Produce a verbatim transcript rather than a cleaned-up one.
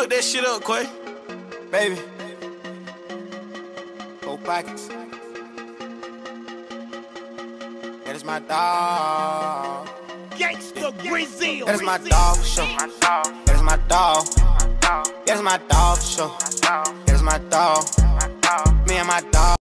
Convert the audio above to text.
Cook that shit up, Quay. Baby. Four pockets. That is my dog. Gangsta Brazil. That is my dog for sure. That is my dog. That is my dog for sure. That is my dog. Me and my dog.